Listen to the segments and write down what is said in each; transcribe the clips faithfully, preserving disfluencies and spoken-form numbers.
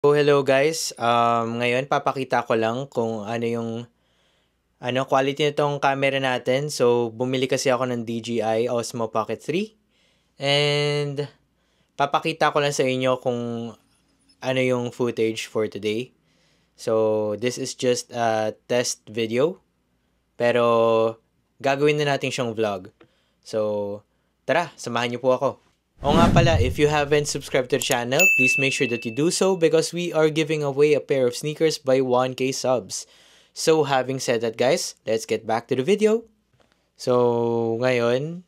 So, hello guys. Um, ngayon papakita ko lang kung ano yung ano quality nitong camera natin. So, bumili kasi ako ng D J I Osmo Pocket three and papakita ko lang sa inyo kung ano yung footage for today. So, this is just a test video pero gagawin na natin siyang vlog. So, tara, samahan niyo po ako. O nga pala, if you haven't subscribed to the channel, please make sure that you do so because we are giving away a pair of sneakers by one K subs. So, having said that guys, let's get back to the video. So, ngayon,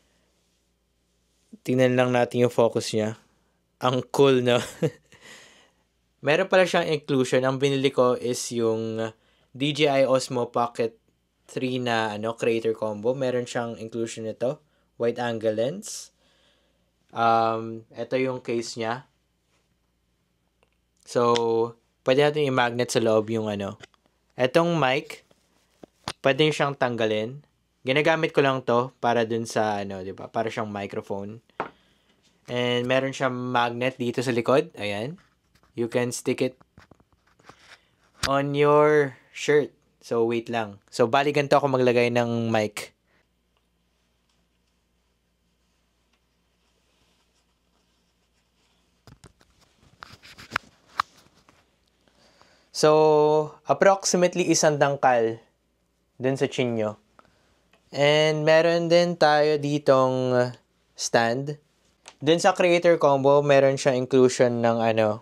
tingnan lang natin yung focus niya. Ang cool na. Meron pala siyang inclusion. Ang binili ko is yung D J I Osmo Pocket three na ano, creator combo. Meron siyang inclusion nito. Wide angle lens. Um, ito yung case niya. So, pwede natin i-magnet sa loob yung ano. Etong mic, pwede siyang tanggalin. Ginagamit ko lang to para dun sa ano, 'di ba? Para siyang microphone. And meron siyang magnet dito sa likod. Ayan. You can stick it on your shirt. So, wait lang. So, bali ganito ako maglagay ng mic. So, approximately isang dangkal dun sa chin nyo. And meron din tayo ditong stand. Dun sa creator combo, meron siyang inclusion ng ano.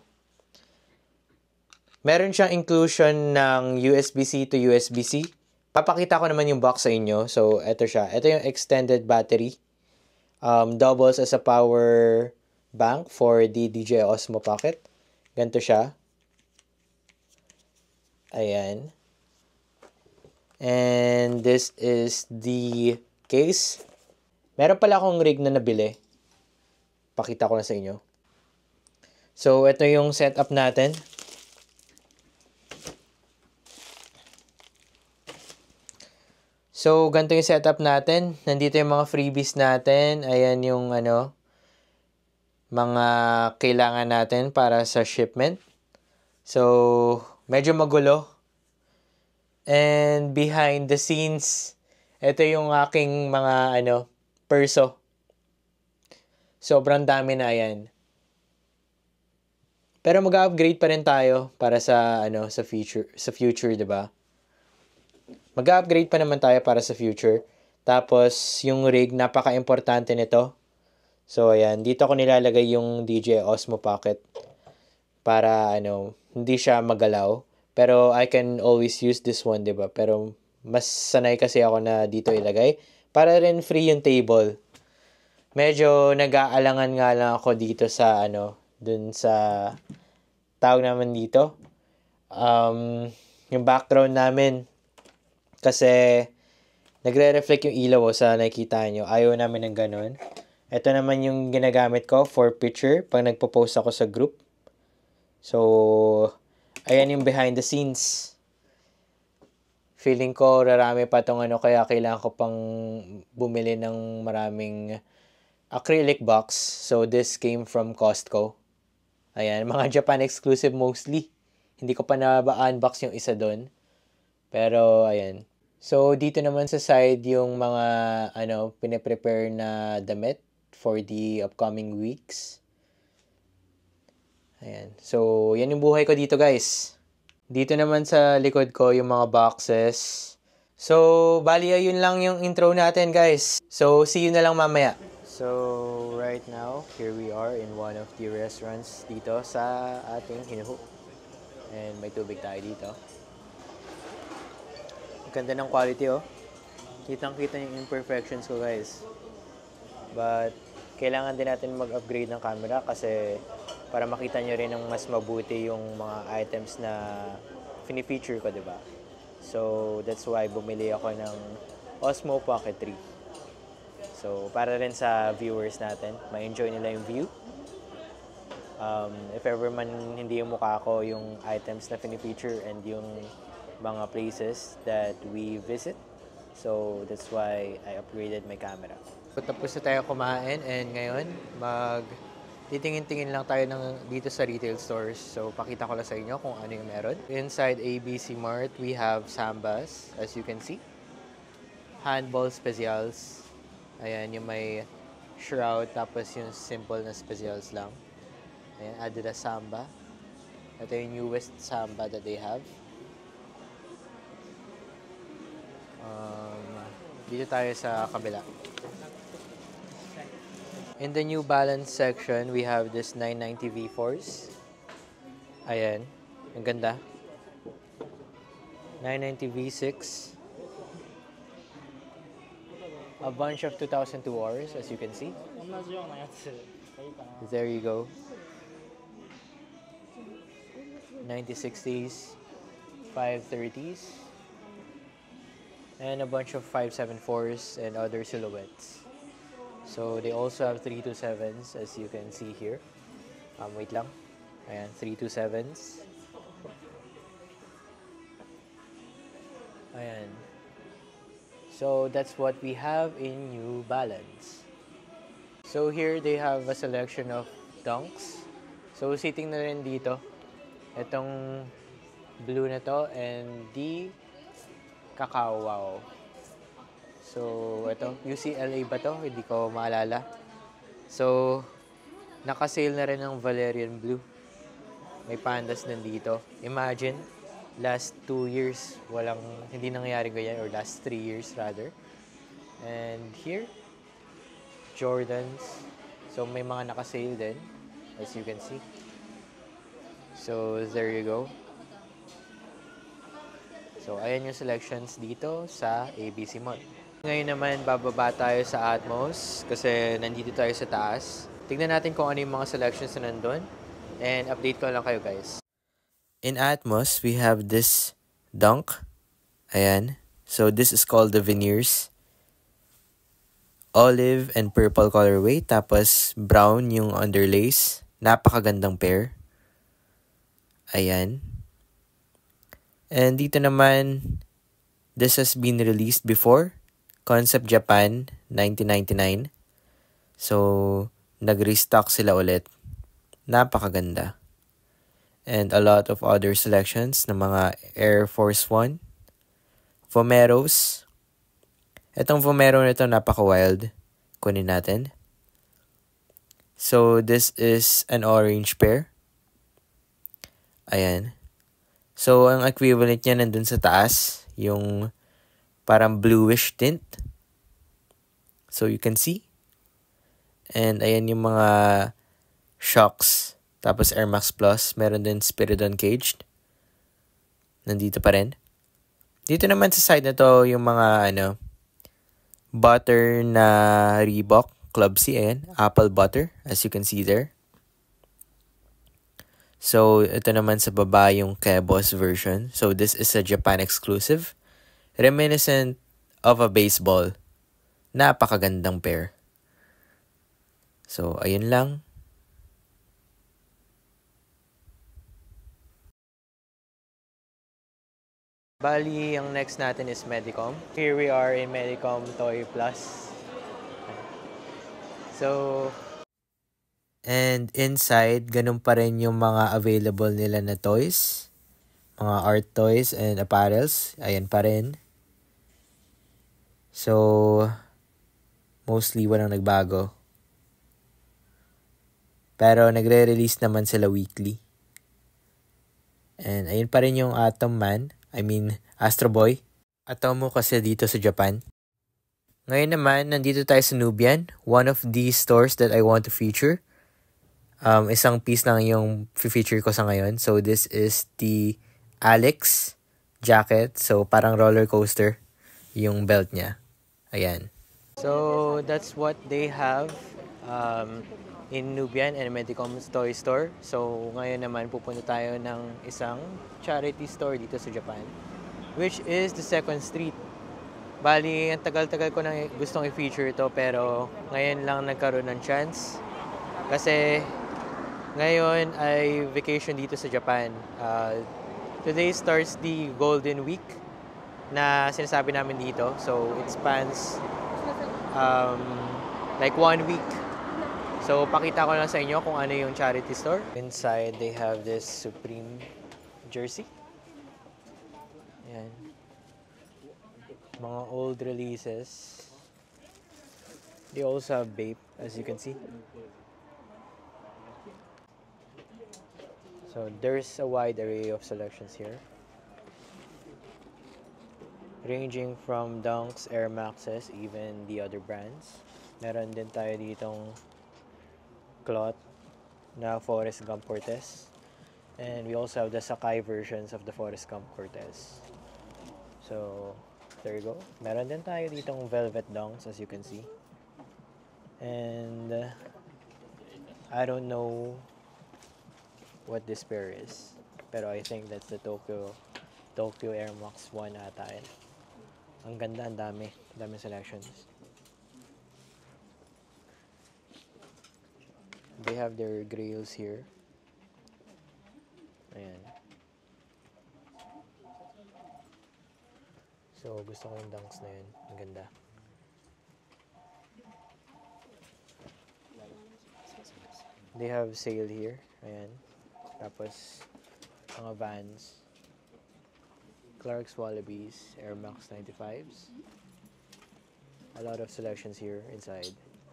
Meron siyang inclusion ng U S B C to U S B C. Papakita ko naman yung box sa inyo. So, eto siya. Ito yung extended battery. Um, doubles as a power bank for the D J I Osmo Pocket. Ganito siya. Ayan. And this is the case. Meron pala akong rig na nabili. Pakita ko na sa inyo. So, ito yung setup natin. So, ganito yung setup natin. Nandito yung mga freebies natin. Ayan yung ano, mga kailangan natin para sa shipment. So, medyo magulo. And behind the scenes, ito yung aking mga ano, perso. Sobrang dami na yan. Pero mag-upgrade pa rin tayo para sa ano, sa future, sa future, 'di ba? Mag-upgrade pa naman tayo para sa future. Tapos yung rig, napaka-importante nito. So ayan, dito ko nilalagay yung D J I Osmo Pocket para ano, hindi siya magalaw. Pero I can always use this one, 'di ba? Pero mas sanay kasi ako na dito ilagay para rin free yung table. Medyo nag-aalangan nga lang ako dito sa ano, dun sa tawag naman dito. Um, yung background namin kasi nagre-reflect yung ilaw oh, sa nakikita nyo. Ayaw namin ng ganun. Ito naman yung ginagamit ko for picture pag nagpo-post ako sa group. So, ayan yung behind the scenes. Feeling ko rarami pa tong ano, kaya kailangan ko pang bumili ng maraming acrylic box. So, this came from Costco. Ayan, mga Japan exclusive mostly. Hindi ko pa na-unbox yung isa doon. Pero, ayan. So, dito naman sa side yung mga ano, pine-prepare na damit for the upcoming weeks. Ayan. So, yan yung buhay ko dito, guys. Dito naman sa likod ko yung mga boxes. So, bali ayun lang yung intro natin, guys. So, see you na lang mamaya. So, right now, here we are in one of the restaurants dito sa ating hinuho. And may tubig tayo dito. Ang ganda ng quality, oh. Kitang-kita yung imperfections ko, guys. But, kailangan din natin mag-upgrade ng camera kasi para makita nyo rin ng mas mabuti yung mga items na fini-feature ko, diba? So, that's why bumili ako ng Osmo Pocket three. So, para rin sa viewers natin, ma-enjoy nila yung view. Um, if ever man hindi yung mukha ko yung items na fini-feature and yung mga places that we visit. So, that's why I upgraded my camera. So, tapos na tayo kumain and ngayon, mag titingin-tingin lang tayo ng dito sa retail stores. So, pakita ko lang sa inyo kung ano yung meron. Inside A B C Mart, we have Sambas, as you can see. Handball specials. Ayan, yung may shroud, tapos yung simple na specials lang. Ayan, Adidas Samba. Ito yung newest Samba that they have. Um, dito tayo sa kabila. In the New Balance section, we have this nine ninety V fours. Ayan, ang ganda. nine ninety V six. A bunch of two thousand two Rs, as you can see. There you go. ninety sixties, five thirties, and a bunch of five seventy-fours and other silhouettes. So they also have three twenty-sevens, as you can see here. Um, wait lang. Ayan, three twenty-sevens. Ayan. So that's what we have in New Balance. So here they have a selection of dunks. So sitting na rin dito, itong blue na to and the cacao wow. So ito, U C L A ba to? Hindi ko maalala. So naka-sale na rin ng Valerian Blue. May pandas din dito. Imagine, last two years, walang, hindi nangyayari ganyan, or last three years rather. And here, Jordans. So, may mga naka-sale din, as you can see. So, there you go. So, ayan yung selections dito sa A B C Mall. Ngayon naman, bababa tayo sa Atmos kasi nandito tayo sa taas. Tignan natin kung ano yung mga selections na nandun. And update ko lang kayo, guys. In Atmos, we have this dunk. Ayan. So, this is called the Veneers. Olive and purple colorway. Tapos, brown yung underlace. Napakagandang pair. Ayan. And dito naman, this has been released before. Concept Japan, nineteen ninety-nine. So, nag-restock sila ulit. Napakaganda. And a lot of other selections ng mga Air Force One. Vomeros. Itong Vomero nito napaka-wild. Kunin natin. So, this is an orange pair. Ayan. So, ang equivalent niya nandun sa taas. Yung parang bluish tint. So, you can see. And ayan yung mga shocks. Tapos Air Max Plus, meron din Spiridon Caged. Nandito pa rin. Dito naman sa side na to, yung mga ano, butter na Reebok, Club C, ayan, apple butter, as you can see there. So, ito naman sa baba yung Kebos version. So, this is a Japan exclusive. Reminiscent of a baseball. Napakagandang pair. So, ayun lang. Bali, ang next natin is Medicom. Here we are in Medicom Toy Plus. So, and inside, ganun pa rin yung mga available nila na toys. Mga art toys and apparels. Ayan pa rin. So, mostly walang nagbago. Pero nagre-release naman sila weekly. And ayun pa rin yung Atom Man. I mean, Astro Boy. Atomo kasi dito sa Japan. Ngayon naman, nandito tayo sa Nubian. One of these stores that I want to feature. Um, isang piece lang yung feature ko sa ngayon. So, this is the Alex jacket. So, parang roller coaster yung belt niya. Ayan. So, that's what they have um, in Nubian and Medicom's toy store. So, ngayon naman pupunta tayo ng isang charity store dito sa Japan, which is the Second Street. Bali, ang tagal-tagal ko nang gustong i-feature ito, pero ngayon lang nagkaroon ng chance. Kasi ngayon ay vacation dito sa Japan. Uh, today starts the Golden Week na sinasabi namin dito. So, it spans um, like one week. So, pakita ko lang sa inyo kung ano yung charity store. Inside, they have this Supreme jersey. Ayan. Mga old releases. They also have Bape, as you can see. So, there's a wide array of selections here. Ranging from Dunks, Air Maxes, even the other brands. Meron din tayo ditong cloth na Forrest Gump Cortez. And we also have the Sakai versions of the Forrest Gump Cortez. So, there you go. Meron din tayo ditong Velvet Dunks, as you can see. And uh, I don't know what this pair is, pero I think that's the Tokyo Tokyo Air Max one ata eh. Ang ganda, ang dami. Ang dami selections. They have their grails here. Ayan. So, gusto ko yung dunks na yun. Ang ganda. They have sale here. Ayan. Tapos, mga Vans. Clark's Wallabies. Air Max ninety-fives. A lot of selections here inside.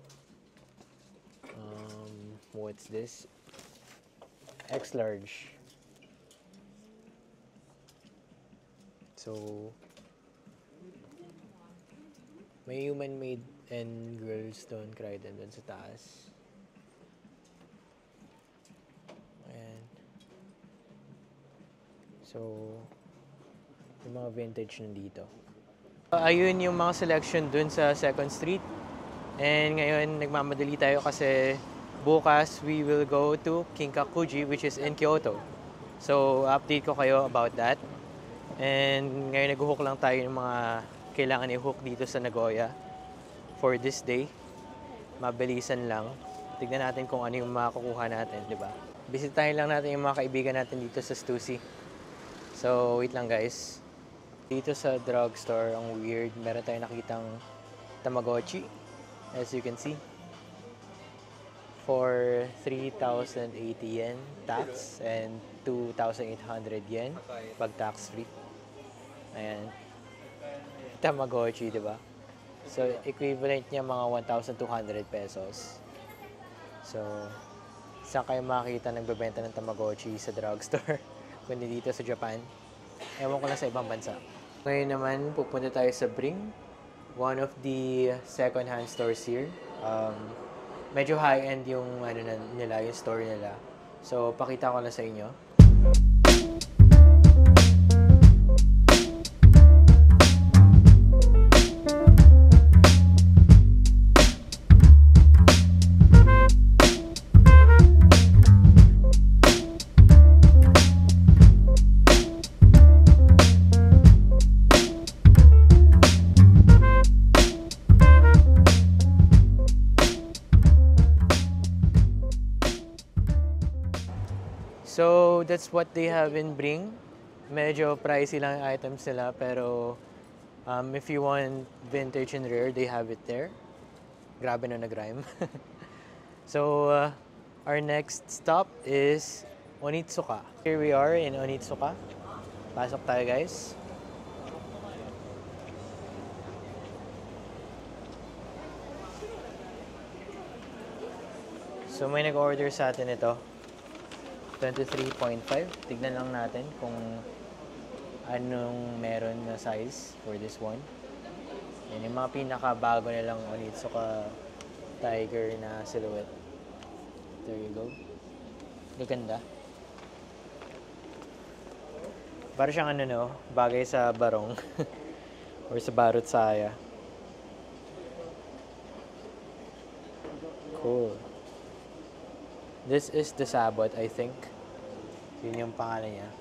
Um, what's this? X large. So, may human made and girls doon, Crichton doon sa taas. Ayan. So, yung mga vintage nandito. Uh, ayun yung mga selection dun sa Second Street. And ngayon, nagmamadali tayo kasi bukas we will go to Kinkakuji, which is in Kyoto. So, update ko kayo about that. And ngayon, nag-hook lang tayo ng mga kailangan i-hook dito sa Nagoya for this day. Mabilisan lang. Tignan natin kung ano yung makukuha natin, di ba? Bisitahin lang natin yung mga kaibigan natin dito sa Stussy. So, wait lang guys. Dito sa drugstore, ang weird. Meron tayong nakitang Tamagotchi. As you can see, for three thousand eighty yen tax and two thousand eight hundred yen pag tax free. Ayan. Tamagotchi, di ba? So, equivalent niya mga one thousand two hundred pesos. So, saan kayo makakita nagbebenta ng Tamagotchi sa drugstore? Kundi dito sa Japan. Ewan ko lang sa ibang bansa. Ngayon naman, pupunta tayo sa Bring. One of the second-hand stores here. Um, medyo high-end yung ano na, nila, yung store nila. So, pakita ko na sa inyo. So, that's what they have in Bring. Medyo pricey lang yung items nila, pero um, if you want vintage and rare, they have it there. Grabe na nag-rhyme. So, uh, our next stop is Onitsuka. Here we are in Onitsuka. Pasok tayo guys. So, may nag-order sa atin ito. twenty-three point five. Tignan lang natin kung anong meron na size for this one. Yan yung mga pinakabago nilang Onitsuka Tiger na silhouette. There you go. Gaganda. Para siyang ano no, bagay sa barong or sa barot saya. Cool. This is the Sabot, I think. Yun yung pangalan niya.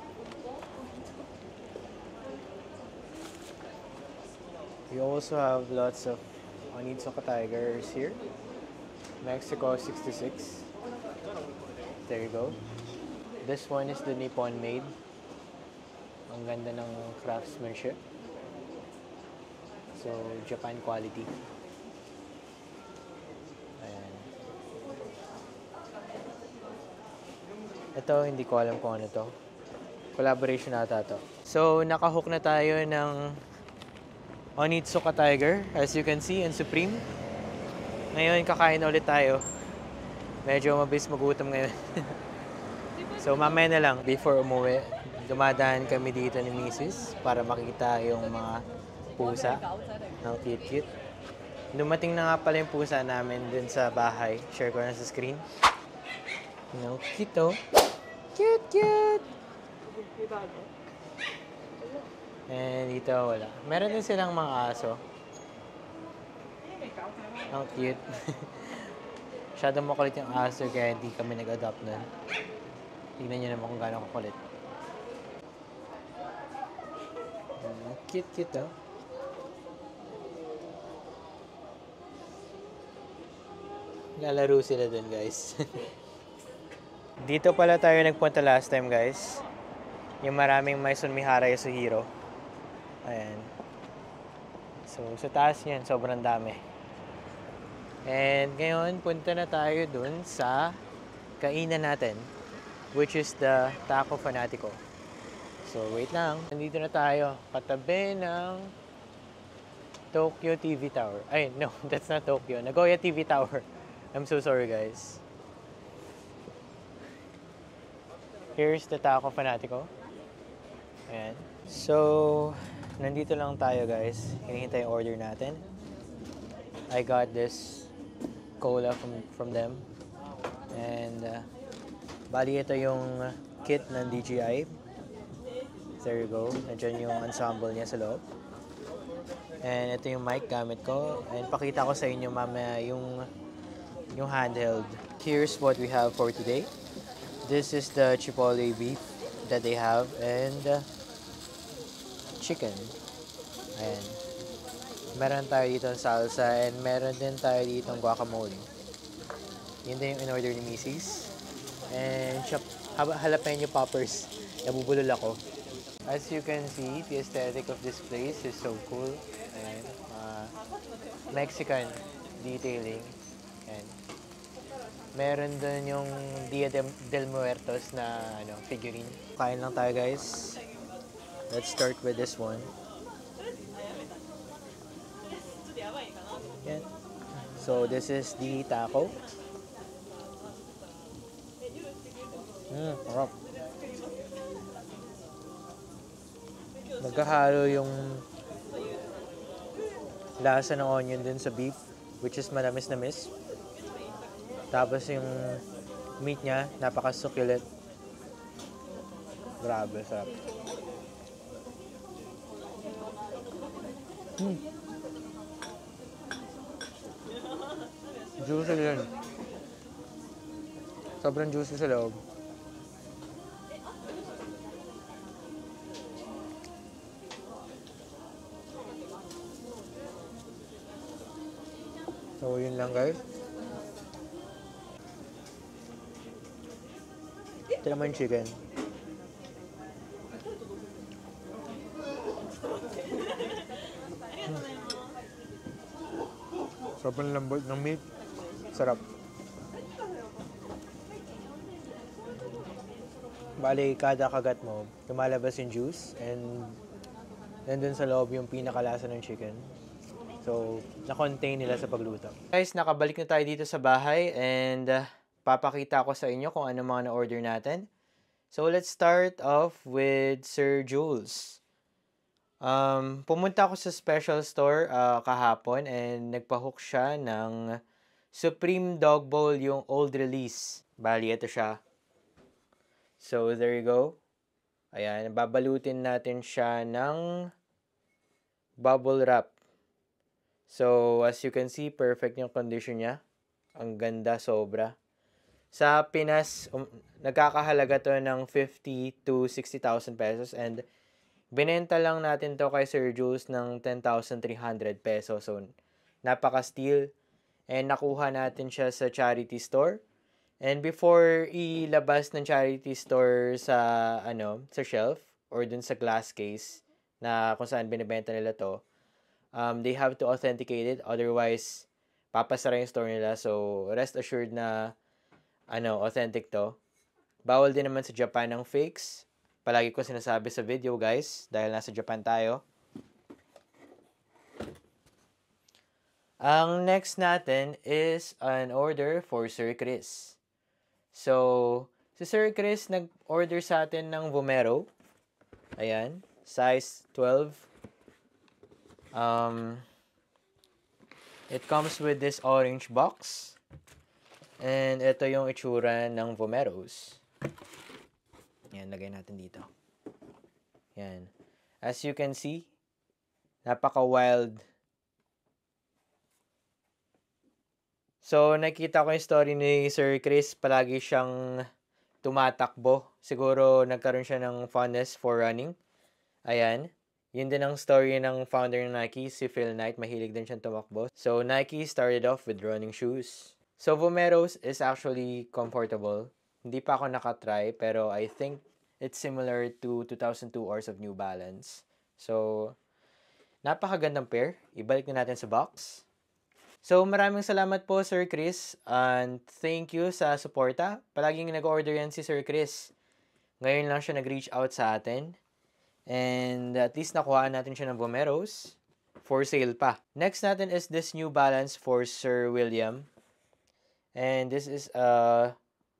We also have lots of Onitsuka Tigers here. Mexico sixty-six. There you go. This one is the Nippon made. Ang ganda ng craftsmanship. So, Japan quality. Ayan. Ito, hindi ko alam kung ano to. Collaboration ata to. So, nakahook na tayo ng Onitsuka Tiger, as you can see, and Supreme. Ngayon, kakain na ulit tayo. Medyo mabilis magutom ngayon. So, mamaya na lang, before umuwi, dumadaan kami dito ni Missus para makita yung mga pusa. Ang cute-cute. Dumating na nga pala yung pusa namin dun sa bahay. Share ko na sa screen. Ang cute, oh. Cute, cute! And dito wala. Meron din silang mga aso. Ang cute. Masyadong makulit yung aso kaya hindi kami nag-adopt nun. Tignan nyo naman kung gano'ng kakulit. Mm, cute, cute, oh. Lalaro sila dun, guys. Dito pala tayo nagpunta last time, guys. Yung maraming Maison Mihara Yasuhiro. Ayan. So, sa taas niyan, sobrang dami. And ngayon, punta na tayo dun sa kainan natin, which is the Taco Fanatico. So, wait lang. Nandito na tayo. Katabi ng Tokyo T V Tower. Ay, no, that's not Tokyo. Nagoya T V Tower. I'm so sorry, guys. Here's the Taco Fanatico. Ayan. So, nandito lang tayo, guys. Hinihintay yung order natin. I got this cola from from them. And, uh, bali ito yung kit ng D J I. There you go. Nandiyan yung ensemble niya sa loob. And ito yung mic gamit ko. And pakita ko sa inyo mamaya yung, yung handheld. Here's what we have for today. This is the Chipotle beef that they have and uh, chicken. Ayan. Meron tayo dito ng salsa and meron din tayo dito ng guacamole. Yun din yung in-order ni Missus And jalapeno poppers. Nabubulol ako. As you can see, the aesthetic of this place is so cool. Ayan. Uh, Mexican detailing. Ayan. Meron doon yung Dia del Muertos na ano, figurine. Kain lang tayo, guys. Let's start with this one. Yan. So, this is the taco. Mmm, sarap. Magkahalo yung lasa ng onion dun sa beef, which is manamis-namis. Tapos yung meat niya, napaka-succulent. Grabe, sarap. Mm. Juicy yun. Sobrang juicy sa loob. So, yun lang, guys. Ito naman chicken. Hmm. Sobrang lambot ng meat. Sarap. Bali, kada kagat mo, lumalabas yung juice and nandun sa loob yung pinakalasa ng chicken. So, na-contain nila sa pagluto. Guys, nakabalik na tayo dito sa bahay and uh, papakita ko sa inyo kung ano mga na-order natin. So, let's start off with Sir Jules. Um, pumunta ako sa special store uh, kahapon and nagpa-hook siya ng Supreme Dog Bowl, yung old release. Bali, ito siya. So, there you go. Ayan, babalutin natin siya ng bubble wrap. So, as you can see, perfect yung condition niya. Ang ganda, sobra. Sa Pinas, um, nagkakahalaga to ng fifty to sixty thousand pesos and binenta lang natin to kay Sir Jules ng ten thousand three hundred pesos. So, napaka-steal. And nakuha natin siya sa charity store. And before ilabas ng charity store sa, ano, sa shelf or dun sa glass case na kung saan binibenta nila to, um, they have to authenticate it. Otherwise, papasara yung store nila. So, rest assured na ano, authentic to. Bawal din naman sa Japan ng fakes. Palagi ko sinasabi sa video guys, dahil nasa Japan tayo. Ang next natin is an order for Sir Chris. So, si Sir Chris nag-order sa atin ng Vomero. Ayan, size twelve. Um, it comes with this orange box. And ito yung itsura ng Vomeros. Yan, lagay natin dito. Yan. As you can see, napaka-wild. So, nakita ko yung story ni Sir Chris. Palagi siyang tumatakbo. Siguro, nagkaroon siya ng fondness for running. Ayan. Yun din ang story ng founder ng Nike, si Phil Knight. Mahilig din siyang tumakbo. So, Nike started off with running shoes. So, Vomeros is actually comfortable. Hindi pa ako nakatry, pero I think it's similar to two thousand two Hours of New Balance. So, napakagandang pair. Ibalik na natin sa box. So, maraming salamat po, Sir Chris. And thank you sa suporta. Palaging nag-order yan si Sir Chris. Ngayon lang siya nag-reach out sa atin. And at least nakuhaan natin siya ng Vomeros. For sale pa. Next natin is this New Balance for Sir William. And this is a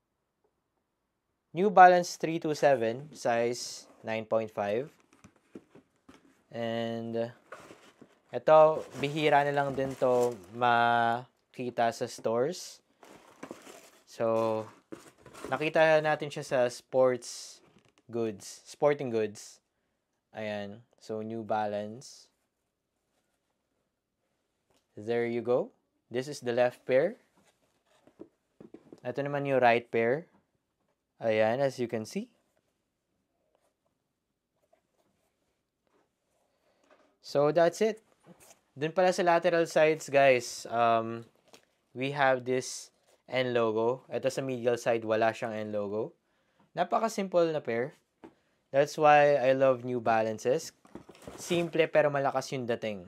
New Balance three two seven, size nine point five. And ito, bihira na lang din to makita sa stores. So, nakita natin siya sa sports goods, sporting goods. Ayan, so New Balance. There you go. This is the left pair. Ito naman yung right pair. Ayan, as you can see. So, that's it. Dun pala sa lateral sides, guys, um, we have this N logo. Ito sa medial side, wala siyang N logo. Napaka-simple na pair. That's why I love New Balances. Simple pero malakas yung dating.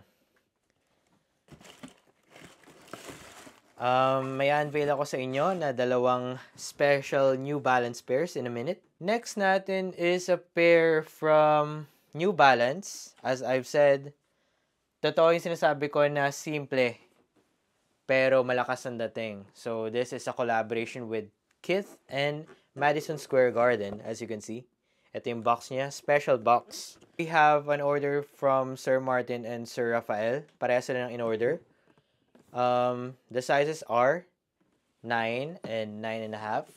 Um, may unveil ako sa inyo na dalawang special New Balance pairs in a minute. Next natin is a pair from New Balance. As I've said, totoo yung sinasabi ko na simple pero malakas ang dating. So, this is a collaboration with Kith and Madison Square Garden, as you can see. Ito yung box niya, special box. We have an order from Sir Martin and Sir Rafael. Parehas sila ng in-order. Um, the sizes are nine and nine and a half.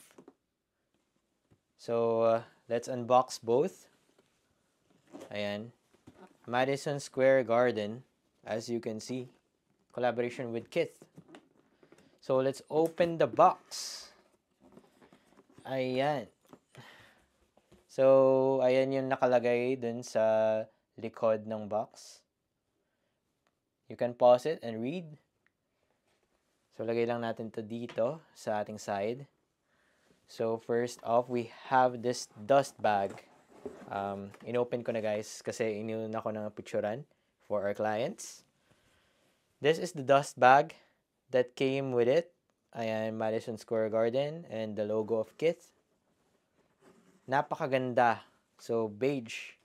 So, uh, let's unbox both. Ayan. Madison Square Garden, as you can see. Collaboration with Kith. So, let's open the box. Ayan. So, ayan yung nakalagay dun sa likod ng box. You can pause it and read. So, lagay lang natin to dito sa ating side. So, first off, we have this dust bag. Um, inopen ko na guys kasi inuna ko ng picturean for our clients. This is the dust bag that came with it. Ayan, Madison Square Garden and the logo of Kith. Napakaganda. So, beige.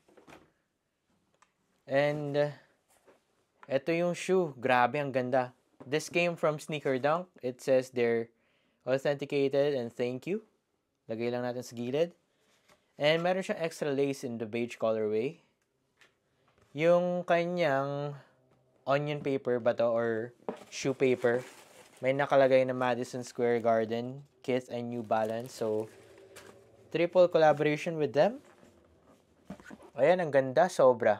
And, uh, ito yung shoe. Grabe, ang ganda. This came from Sneaker Dunk. It says they're authenticated and thank you. Lagay lang natin sa gilid. And meron siyang extra lace in the beige colorway. Yung kanyang onion paper ba to or shoe paper, may nakalagay na Madison Square Garden, Kith and New Balance. So, triple collaboration with them. Ayan, ang ganda. Sobra.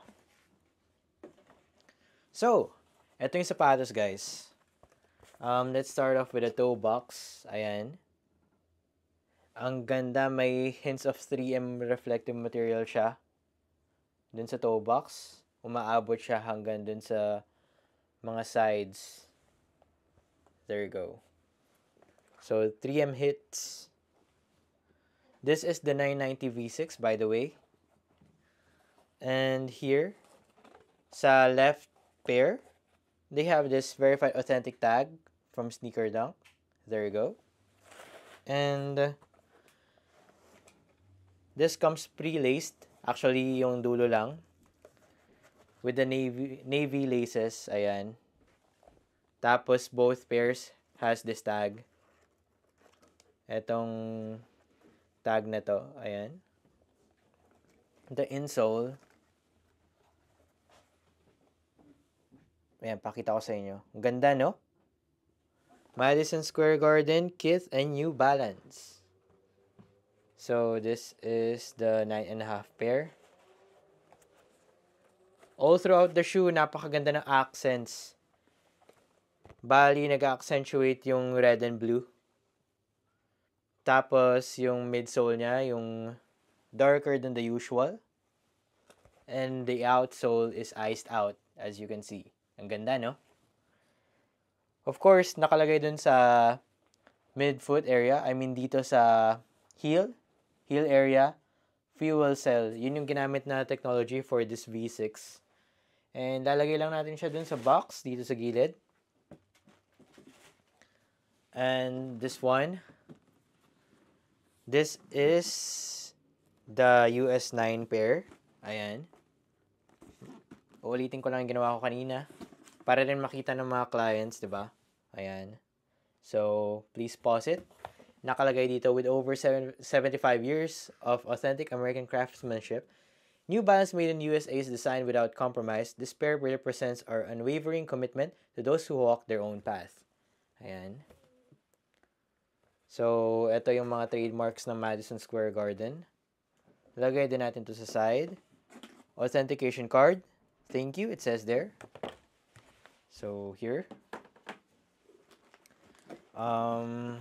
So, ito yung sapatos, guys. Um, let's start off with a toe box. Ayan. Ang ganda. May hints of three M reflective material siya. Dun sa toe box. Umaabot siya hanggang dun sa mga sides. There you go. So, three M hits. This is the nine ninety V six, by the way. And here, sa left pair, they have this verified authentic tag from Sneaker Dunk. There you go. And This comes pre-laced. Actually, yung dulo lang. With the navy, navy laces. Ayan. Tapos, both pairs has this tag. Etong tag na to. Ayan. The insole. Ayan, pakita ko sa inyo. Ganda, no? Madison Square Garden, Kith, and New Balance. So, this is the nine and a half pair. All throughout the shoe, napakaganda ng accents. Bali, nag-accentuate yung red and blue. Tapos, yung midsole niya, yung darker than the usual. And the outsole is iced out, as you can see. Ang ganda, no? Of course, nakalagay dun sa midfoot area. I mean, dito sa heel. Heel area. Fuel cell. Yun yung ginamit na technology for this V six. And lalagay lang natin siya dun sa box, dito sa gilid. And this one. This is the U S nine pair. Ayan. Uulitin ko lang yung ginawa ko kanina. Para rin makita ng mga clients, di ba? Ayan. So, please pause it. Nakalagay dito, with over seventy-five years of authentic American craftsmanship, New Balance made in U S A is designed without compromise. This pair represents our unwavering commitment to those who walk their own path. Ayan. So, ito yung mga trademarks ng Madison Square Garden. Lagay din natin to sa side. Authentication card. Thank you, it says there. So, here. Um,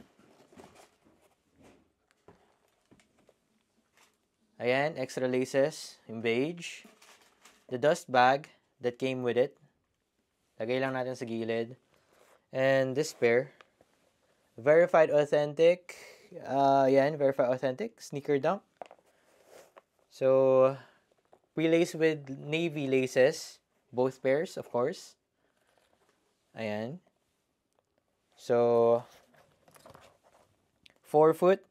ayan, extra laces, yung beige. The dust bag that came with it. Lagay lang natin sa gilid. And this pair. Verified authentic. Uh, ayan, verified authentic. Sneaker dunk. So, pre-laced with navy laces. Both pairs, of course. Ayan. So, forefoot.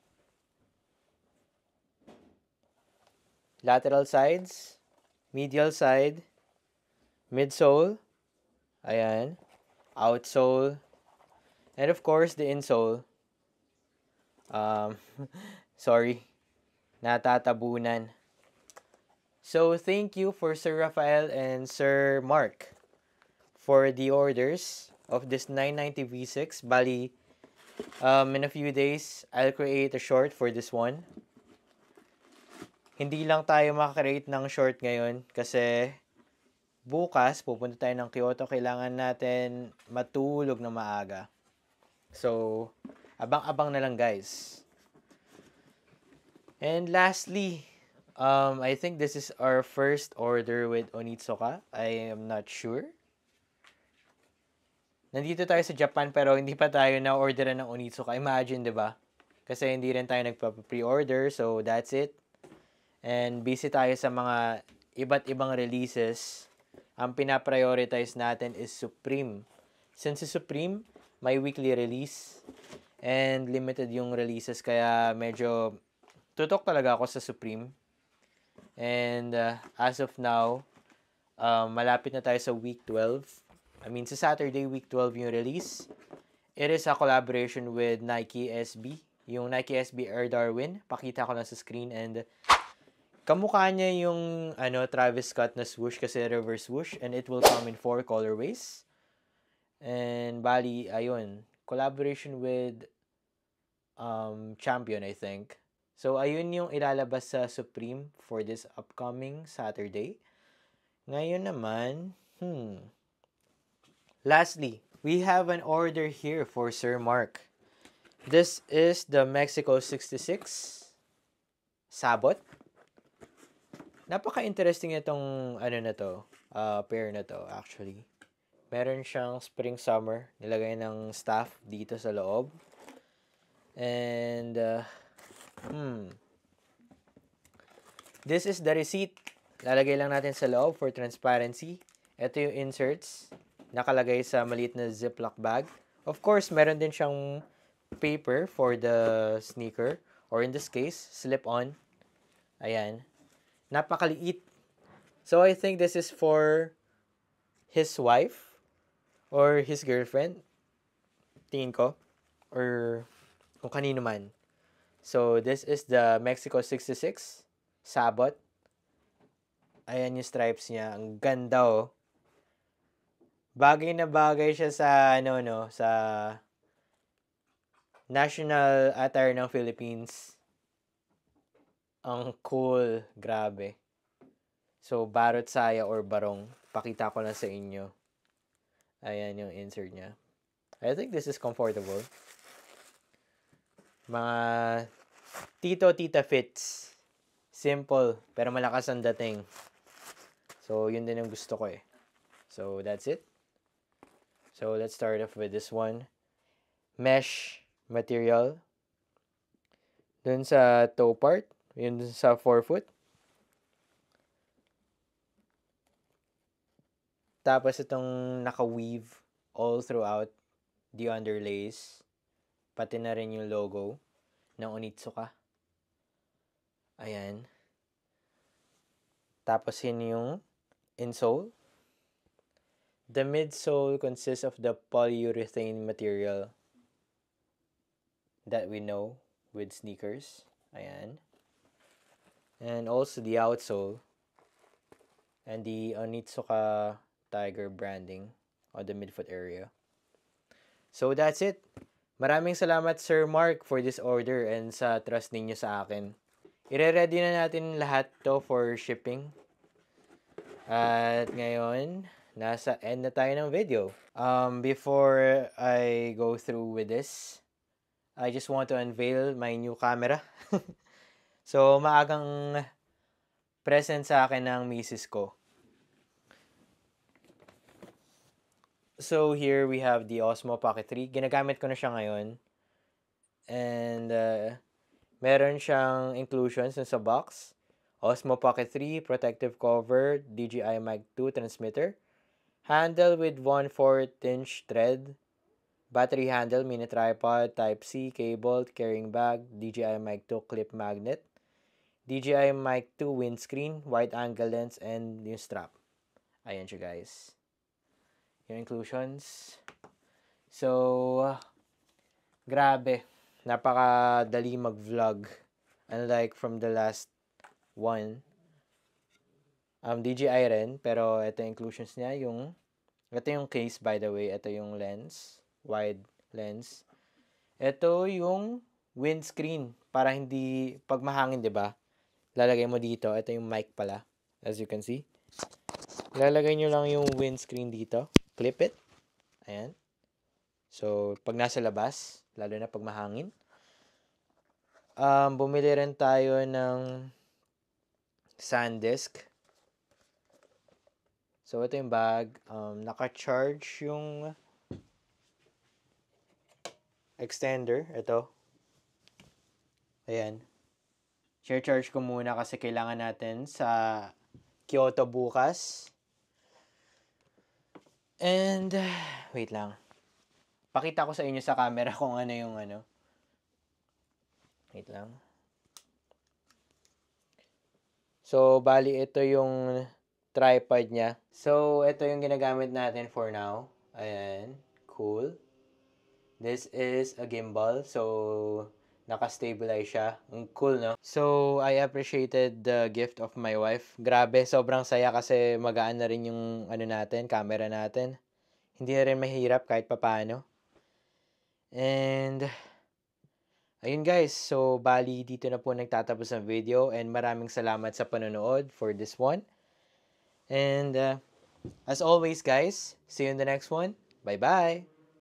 Lateral sides. Medial side. Midsole. Ayan. Outsole. And of course, the insole. Um, sorry. Natatabunan. So, thank you for Sir Rafael and Sir Mark for the orders of this nine ninety V six. Bali, um, in a few days, I'll create a short for this one. Hindi lang tayo makakreate ng short ngayon kasi bukas, pupunta tayo ng Kyoto. Kailangan natin matulog na maaga. So, abang-abang na lang, guys. And lastly, um, I think this is our first order with Onitsuka. I am not sure. Nandito tayo sa Japan pero hindi pa tayo na-orderan ng Onitsuka. Imagine, di ba? Kasi hindi rin tayo nagpa-pre-order, so that's it. And busy tayo sa mga iba't ibang releases. Ang pinaprioritize natin is Supreme. Since si Supreme, may weekly release and limited yung releases kaya medyo tutok talaga ako sa Supreme. And uh, as of now, um, malapit na tayo sa week twelve. I mean, sa Saturday, week twelve yung release. It is a collaboration with Nike S B. Yung Nike S B Air Darwin. Pakita ko lang sa screen. And kamukha niya yung ano, Travis Scott na swoosh kasi reverse swoosh. And it will come in four colorways. And bali, ayun. Collaboration with um, Champion, I think. So, ayun yung ilalabas sa Supreme for this upcoming Saturday. Ngayon naman, hmm. Lastly, we have an order here for Sir Mark. This is the Mexico sixty-six Sabot. Napaka-interesting itong ano na to, uh, pair na to actually. Meron siyang spring-summer. Nilagay ng staff dito sa loob. And, uh, hmm. This is the receipt. Lalagay lang natin sa loob for transparency. Ito yung inserts. Nakalagay sa maliit na Ziploc bag. Of course, meron din siyang paper for the sneaker. or in this case, slip-on. Ayan. Napakaliit. So, I think this is for his wife or his girlfriend. Tingin ko. Or kung kanino man. So, this is the Mexico sixty-six Sabot. Ayan yung stripes niya. Ang ganda, oh. Bagay na bagay siya sa, ano, no, sa national attire ng Philippines. Ang cool. Grabe. So, barot saya or barong. Pakita ko lang sa inyo. Ayan yung insert niya. I think this is comfortable. Mga tito-tita fits. Simple, pero malakas ang dating. So, yun din yung gusto ko eh. So, that's it. So, let's start off with this one. Mesh material. Dun sa toe part. Yun sa forefoot. Tapos itong naka-weave all throughout the underlays. Pati na rin yung logo ng Onitsuka. Ayan. Tapos yun yung insole. The midsole consists of the polyurethane material that we know with sneakers. Ayan. And also the outsole and the Onitsuka Tiger branding on the midfoot area. So that's it. Maraming salamat Sir Mark for this order and sa trust ninyo sa akin. Ire-ready na natin lahat to for shipping. At ngayon, nasa end na tayo ng video. Um, before I go through with this, I just want to unveil my new camera. So, maagang present sa akin ng misis ko. So, here we have the Osmo Pocket three. Ginagamit ko na siya ngayon. And, uh, meron siyang inclusions sa box. Osmo Pocket three, protective cover, D J I Mic two transmitter, handle with one fourth inch thread, battery handle, mini tripod, Type-C, cable, carrying bag, D J I Mic two clip magnet, D J I Mic two windscreen, wide angle lens, and yung strap. Ayan siya guys. Yung inclusions. So, grabe. Napakadali mag-vlog. Unlike from the last one. Um, D J I rin. Pero ito yung inclusions niya. Yung, ito yung case by the way. Ito yung lens. Wide lens. Ito yung windscreen. Para hindi, pag mahangin, diba? Lalagay mo dito. Ito yung mic pala. As you can see. Lalagay nyo lang yung windscreen dito. Clip it. Ayan. So, pag nasa labas, lalo na pag mahangin. Um, bumili rin tayo ng SanDisk. So, ito yung bag. Um, naka-charge yung extender. Ito. Ayan. Share charge ko muna kasi kailangan natin sa Kyoto bukas. And, wait lang. Pakita ko sa inyo sa camera kung ano yung ano. Wait lang. So, bali ito yung tripod niya. So, ito yung ginagamit natin for now. Ayan. Cool. This is a gimbal. So, naka-stabilize siya. Ang cool, no? So, I appreciated the gift of my wife. Grabe, sobrang saya kasi magaan na rin yung ano natin, camera natin. Hindi na rin mahirap kahit papaano. And, ayun guys. So, bali dito na po nagtatapos ang video. And maraming salamat sa panonood for this one. And, uh, as always guys, see you in the next one. Bye-bye!